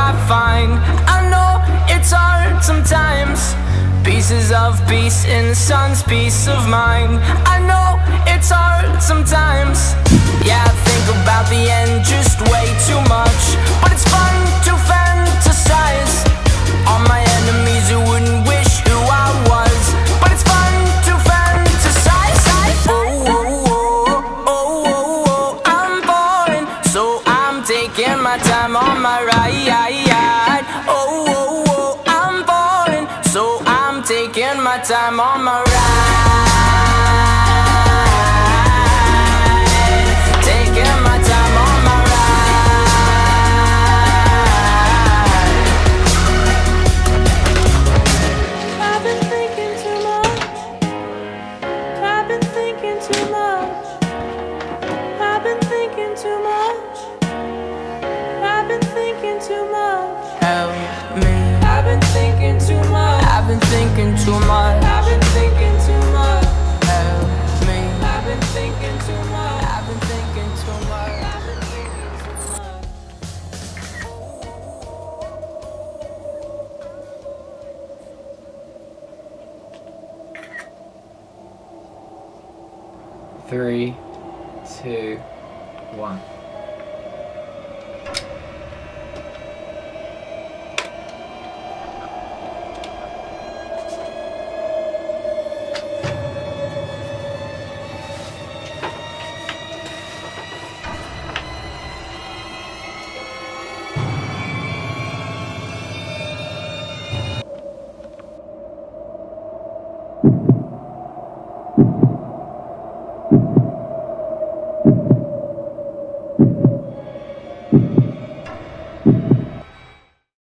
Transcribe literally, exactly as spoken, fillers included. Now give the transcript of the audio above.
I find. I know it's hard sometimes, pieces of peace in the sun's peace of mind. I know it's hard sometimes, yeah, I think about the end just way too much. But it's fun to fantasize on my enemies who wouldn't wish who I was. But it's fun to fantasize. Oh, oh, oh, oh, oh, oh. I'm boring, so I'm taking my time on my ride. Oh, oh, oh, I'm boring, so I'm taking my time on my ride. Taking my time on my ride. I've been thinking too much. I've been thinking too much. I've been thinking too much. I've been thinking too much. Help me. I've been thinking too much. I've been thinking too much. I've been thinking too much. Help me. I've been thinking too much. I've been thinking too much. I've been thinking too much. Three, two, one.